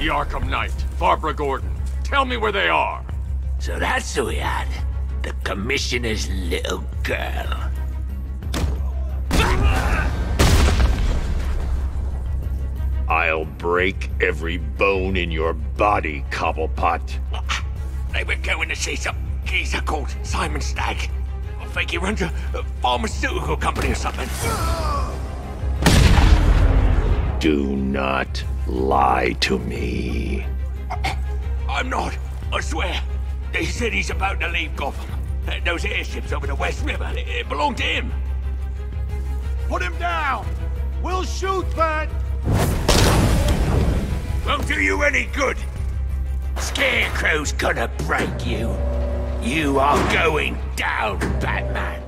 The Arkham Knight, Barbara Gordon. Tell me where they are. So that's who we had. The Commissioner's little girl. I'll break every bone in your body, Cobblepot. They were going to see some geezer called Simon Stagg. I think he runs a pharmaceutical company or something. Do not lie to me. I'm not, I swear. They said he's about to leave Gotham. Those airships over the West River, it belonged to him. Put him down! We'll shoot, but... Won't do you any good. Scarecrow's gonna break you. You are going down, Batman.